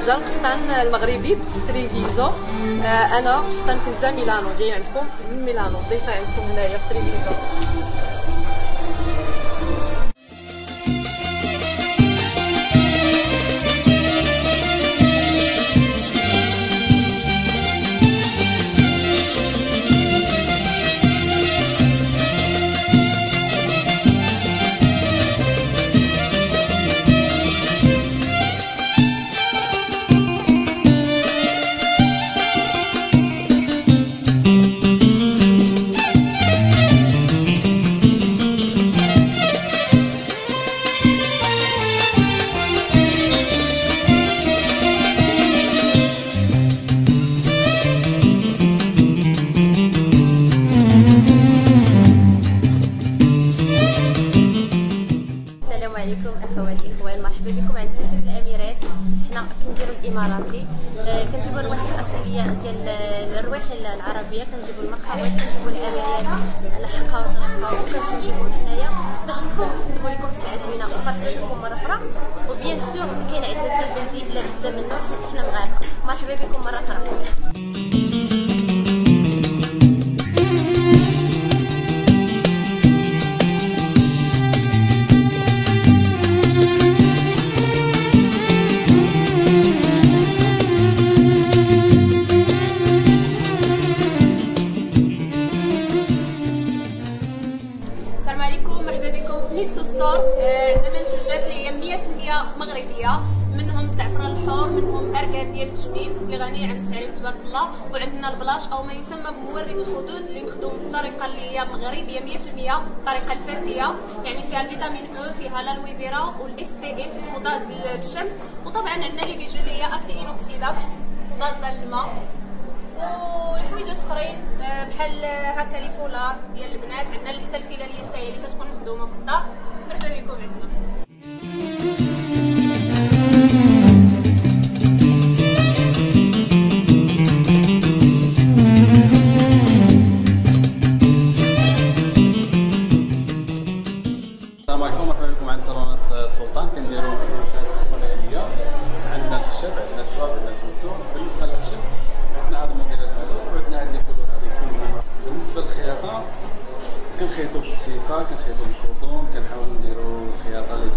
حاجه القفطان المغربي تريفيزو. انا قفطان كنزه ميلانو جاي عندكم من ميلانو، ضيفه عندكم هنايا في تريفيزو. السلام عليكم اخواتي اخوان، مرحبا بكم عند كتاب الاميرات. حنا كنديروا الاماراتي، كنجيبوا الروايح الاصليه ديال الروايح العربيه، كنجيبوا المخاوط، كنجيبوا الاميرات الحقا وكنمشيو نجيبوهم هنايا باش نكتبوا لكم سلعه زوينه ونقدموا لكم مره اخرى. وبيان سور كاين عندنا حتى البنزين لا بد منه حيت حنا مغاربه. مرحبا بكم مره اخرى. السلام عليكم، مرحبا بكم في نيسو ستور. عندنا منتوجات اللي هي 100% مغربيه، منهم الزعفران الحور، منهم اركان ديال التجميل اللي غني عن التعريف تبارك الله، وعندنا البلاش او ما يسمى بمورد الخدود اللي مخدوم بالطريقه اللي هي مغربيه 100%، الطريقه الفاسيه، يعني فيها الفيتامين او، فيها الالوي فيرا والاس بي اس مضاد للشمس، وطبعا عندنا لي بيجو اللي هي اسي انوكسيداب مضاد للماء، والحويجات اخرين بحال هكا لي فولار ديال البنات. عندنا اللبسه الفلاليه حتى هي اللي كتكون مخدومه في الدار. مرحبا بكم عندنا. السلام عليكم، مرحبا بكم عند صالونات السلطان. كنديروا فروشات خلاليه، عندنا الخشب، عندنا التراب، عندنا الفوتو. بالنسبه للخشب عندنا هاد الموديلات هادو، وعندنا هاد لي كولور هادو كلهم. بالنسبه للخياطه كنخيطوا بالسيفه، كنخيطوا بالكوطون، كنحاولوا نديروا خياطه اللي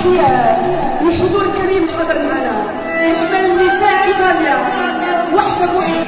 الحضور الكريم حضر معنا اجمل النساء ايطاليا وحده بوحده.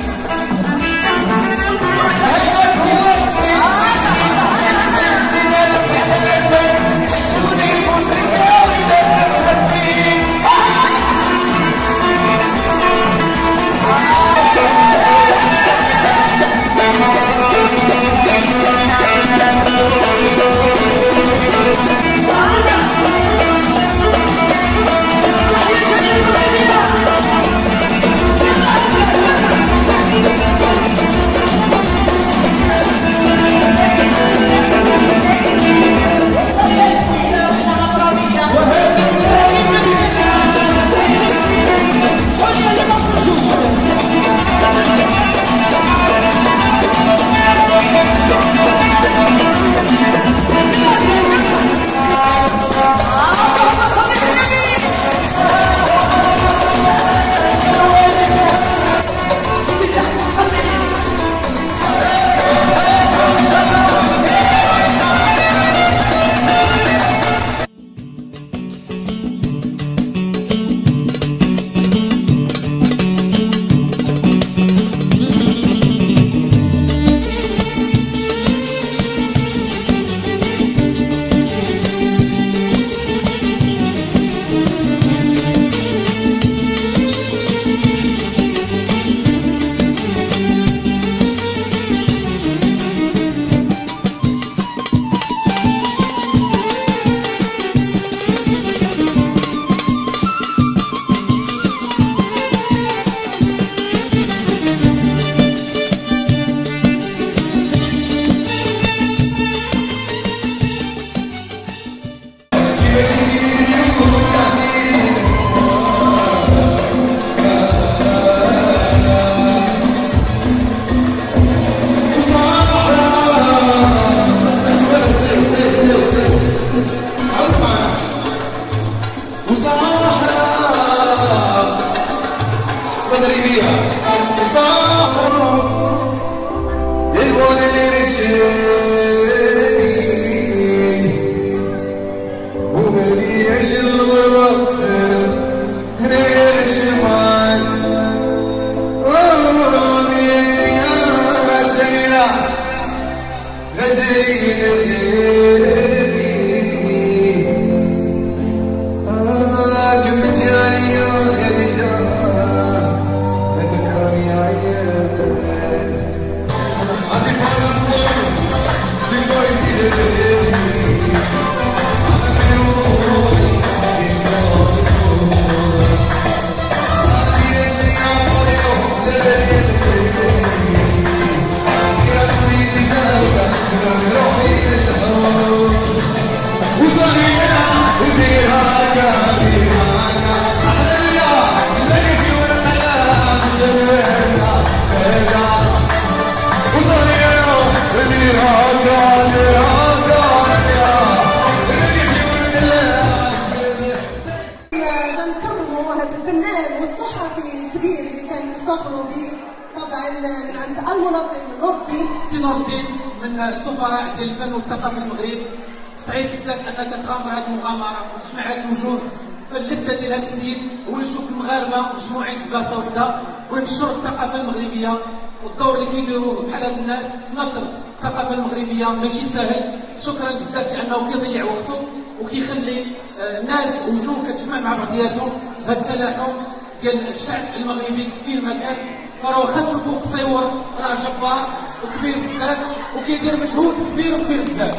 سي نور الدين من السفراء ديال الفن والثقافه في المغرب. سعيد بزاف انك تغامر هذه المغامره وتجمع هذه الوجوه. فاللذه ديال هذا السيد هو يشوف المغاربه مجموعين في بلاصه وحده وينشر الثقافه المغربيه، والدور اللي كيديروه بحال هاد الناس في نشر الثقافه المغربيه ماشي ساهل. شكرا بزاف لانه كيضيع وقته وكيخلي ناس وجوه كتجمع مع بعضياتهم بهذا التلاحم ديال الشعب المغربي في المكان. فراه واخا تشوفوا قصيور راه جبار وكبير بزاف وكيدير مجهود كبير وكبير بزاف.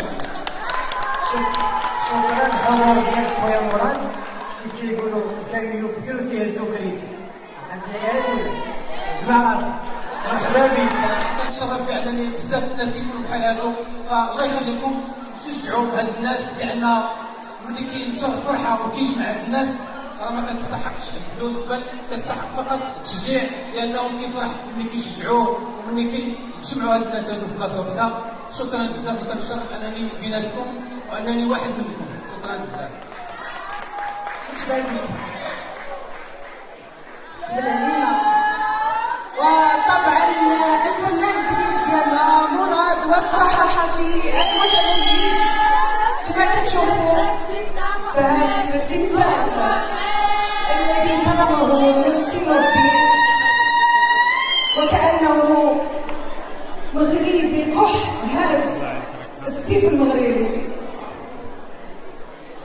شكرا الخبر ديالك خويا مراد، كيف تيقولوا كلميو كبير وتيهزو كريك. انت غادي جمع راسك. مرحبا بك. كنتشرف بانني بزاف الناس كيكونوا بحال هادو، فالله يخليكم شجعوا هاد الناس لان ملي كينشر الفرحه وكيجمع هاد الناس راه ما كتستحقش الفلوس، بل كتستحق فقط التشجيع لانهم كيفرح ملي كيشجعوه وملي كيجمعوا هاد الناس هادو في بلاصه وحده. شكرا بزاف وكنتشرف انني بيناتكم وانني واحد منكم. شكرا بزاف. مرحبا بك بالعلينا. وطبعا الفنان الكبير ديالنا مراد والصحفي المتميز كما كتشوفوا بهذا التلفزيون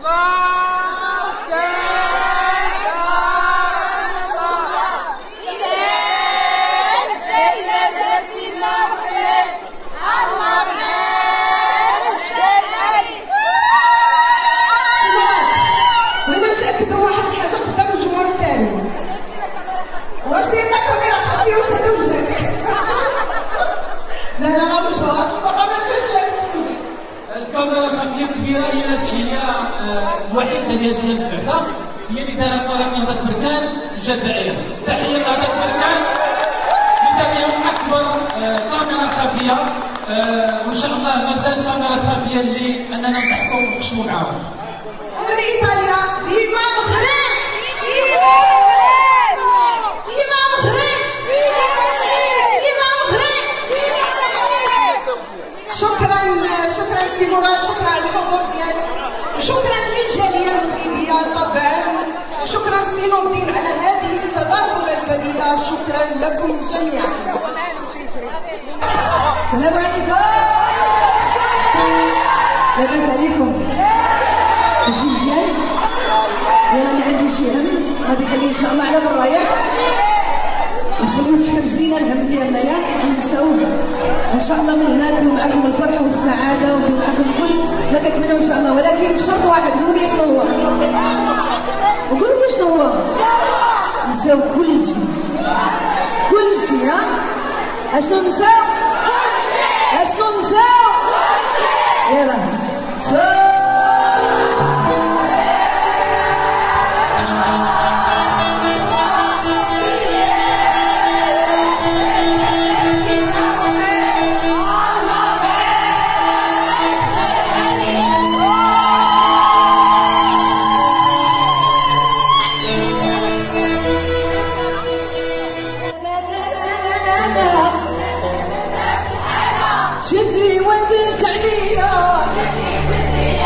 الكاميرا الخفيه الكبيره هي الوحيده اللي سمعتها، هي اللي دارها فريق نهضة بركان الجزائر. تحيه لنهضة بركان اللي دار لهم اكبر كاميرا خفيه، وان شاء الله مازال كاميرات خفيه اللي اننا نضحكوا ونقشموا معاهم. من ايطاليا ديما مغرب ديما مغرب ديما مغرب. شكرا سي مراد، شكرا على الحضور ديالك، وشكرا للجاليه المغربيه طبعا، وشكرا سي نور الدين على هذه التظاهره الكبيره. شكرا لكم جميعا. السلام عليكم. لاباس عليكم؟ ماشي مزيان؟ يلا انا عندي شي هم غادي نخليه ان شاء الله على برا، ياك نخليو تحت رجلينا الهم ديالنا، ياك ننساوه، وان شاء الله من هنا ندوي معكم الفرح والسعاده وندوي معكم كل ما كتمناو ان شاء الله، ولكن بشرط واحد. قولوا لي شنو هو؟ وقولوا لي شنو هو؟ نساو كل شيء كل شيء. ها اشنو نساو؟ اشنو نساو؟ يلا شدي وزنك عليا، شدي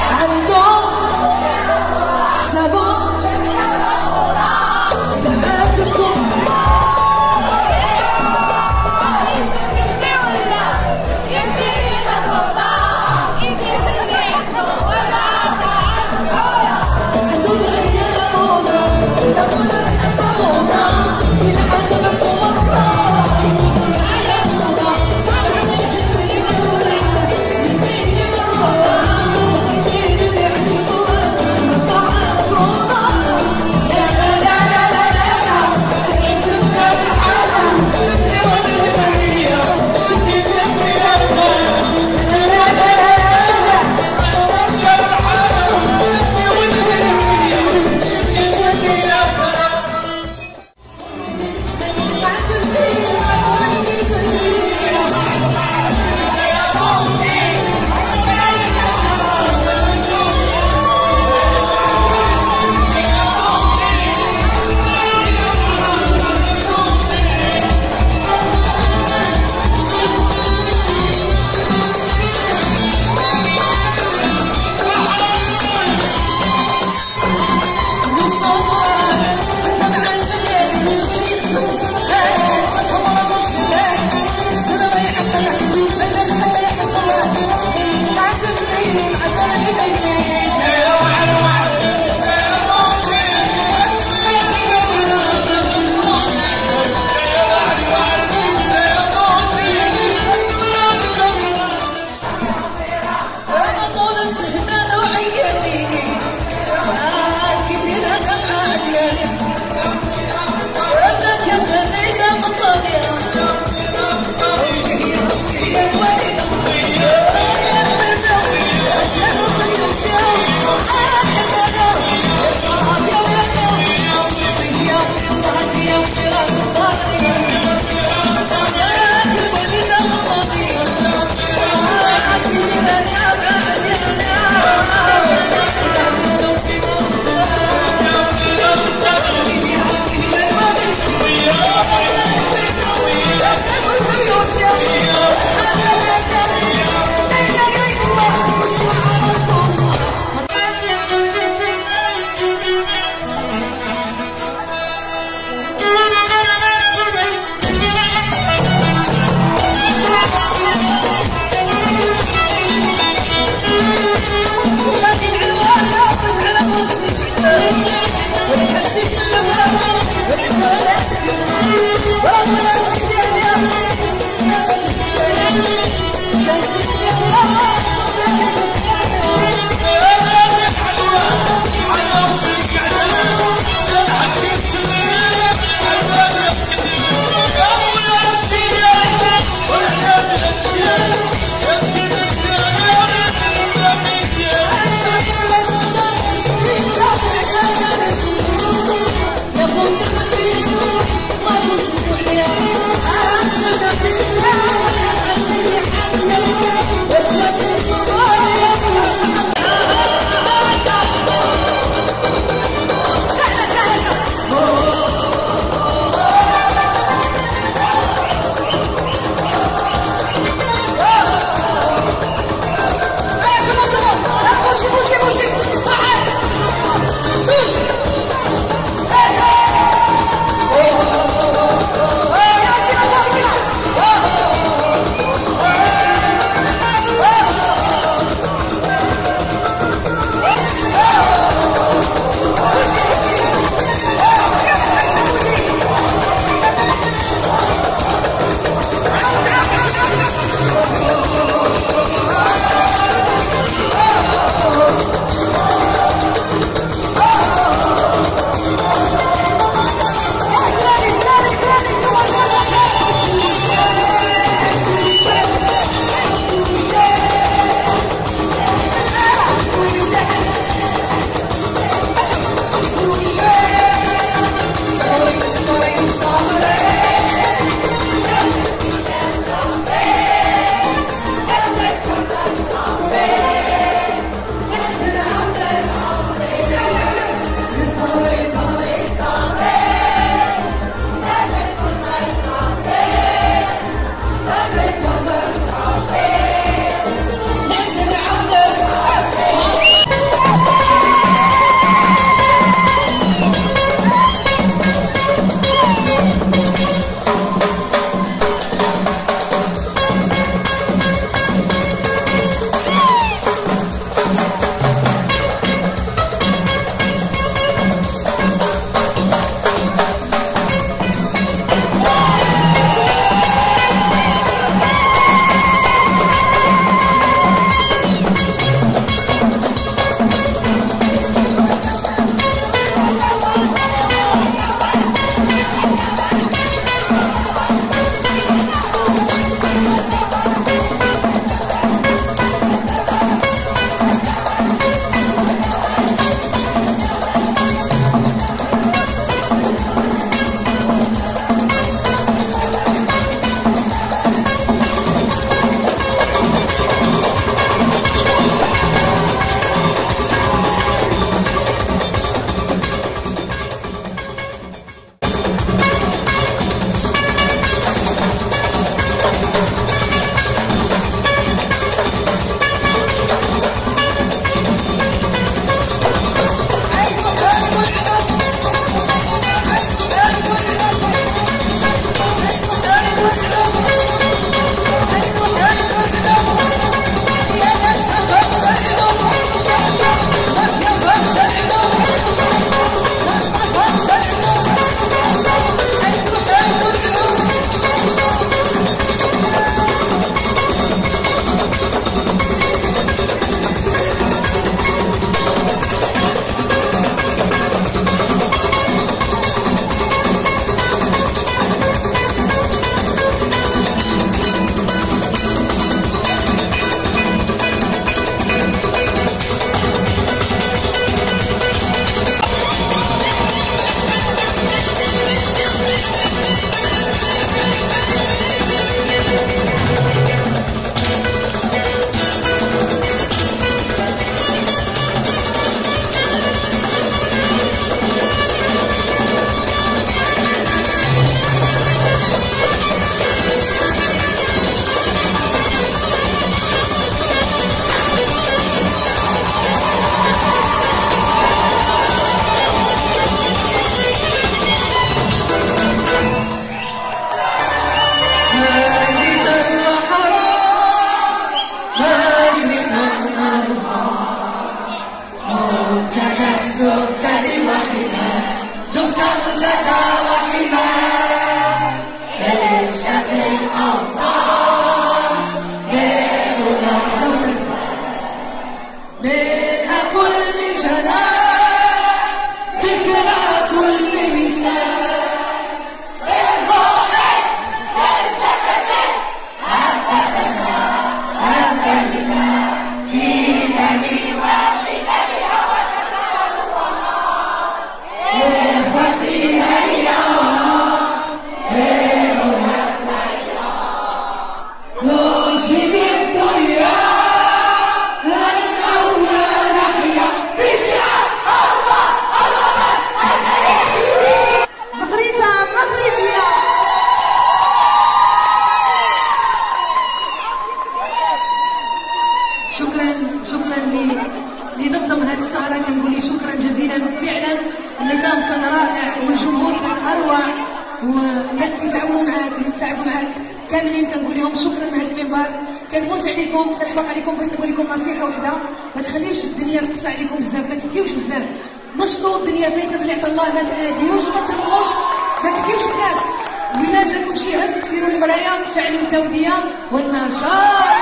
النظام كان رائع والجمهور كان اروع، والناس اللي تعاونوا معاك واللي تساعدوا معاك كاملين كنقول لهم شكرا من هذا المنبر. كنموت عليكم، كنحبط عليكم، بغيت نقول لكم نصيحه وحده، ما تخليوش الدنيا تقصى عليكم بزاف، ما تبكيوش بزاف، نشطوا الدنيا فايته باللي عطا الله، ما تهاديوش، ما تضربوش، ما تبكيوش بزاف. وإلا جاكم شي هم سيروا للمرايه، شعلوا الدوديه والنشاط.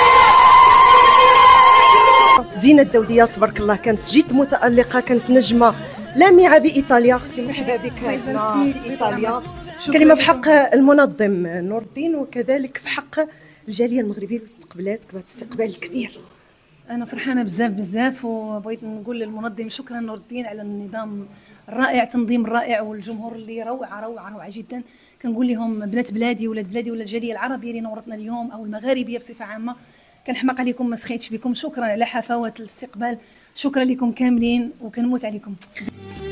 زينة الدودية تبارك الله كانت جد متألقة، كانت نجمة لامعة بإيطاليا. أختي مرحبا بك هنا في إيطاليا. كلمة في حق المنظم نور الدين وكذلك في حق الجالية المغربية اللي استقبلاتك بهذا الاستقبال الكبير. أنا فرحانة بزاف وبغيت نقول للمنظم شكرا نور الدين على النظام الرائع، تنظيم رائع، والجمهور اللي روعة جدا. كنقول لهم بنات بلادي ولاد بلادي ولا الجالية العربية اللي نورتنا اليوم أو المغاربية بصفة عامة، كنحماق عليكم ما سخيتش بكم. شكرا على حفاوة الاستقبال، شكرا لكم كاملين وكنموت عليكم.